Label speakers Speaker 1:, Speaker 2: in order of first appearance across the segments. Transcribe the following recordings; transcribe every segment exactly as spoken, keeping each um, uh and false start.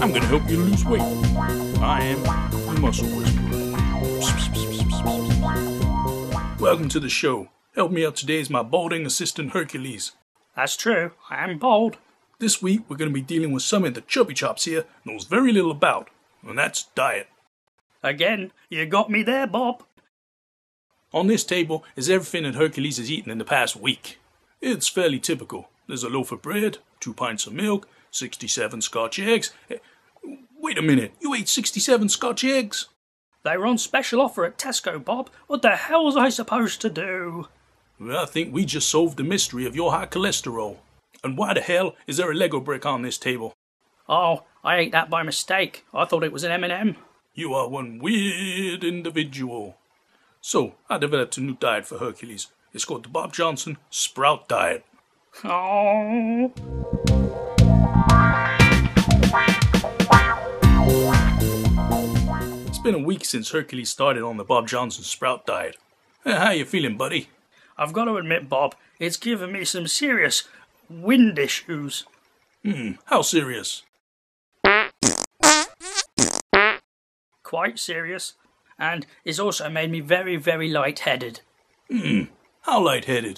Speaker 1: I'm gonna help you lose weight. I am the Muscle Whisperer. Welcome to the show. Help me out today is my balding assistant Hercules.
Speaker 2: That's true, I am bald.
Speaker 1: This week we're gonna be dealing with something that Chubby Chops here knows very little about, and that's diet.
Speaker 2: Again, you got me there, Bob.
Speaker 1: On this table is everything that Hercules has eaten in the past week. It's fairly typical. There's a loaf of bread, two pints of milk, sixty-seven Scotch eggs. Wait a minute, you ate sixty-seven Scotch eggs?
Speaker 2: They were on special offer at Tesco, Bob. What the hell was I supposed to do?
Speaker 1: Well, I think we just solved the mystery of your high cholesterol. And why the hell is there a Lego brick on this table?
Speaker 2: Oh, I ate that by mistake. I thought it was an M and M.
Speaker 1: You are one weird individual. So, I developed a new diet for Hercules. It's called the Bob Johnson Sprout Diet.
Speaker 2: Oh.
Speaker 1: It's been a week since Hercules started on the Bob Johnson Sprout Diet. How you feeling, buddy?
Speaker 2: I've got to admit, Bob, it's given me some serious wind issues.
Speaker 1: Hmm, how serious?
Speaker 2: Quite serious. And it's also made me very, very lightheaded.
Speaker 1: Hmm, how lightheaded?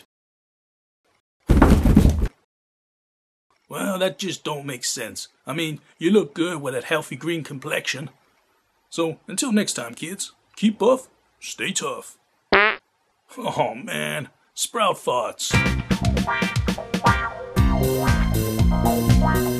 Speaker 1: Well, that just don't make sense. I mean, you look good with that healthy green complexion. So, until next time, kids, keep buff, stay tough. Oh man, Sprout farts.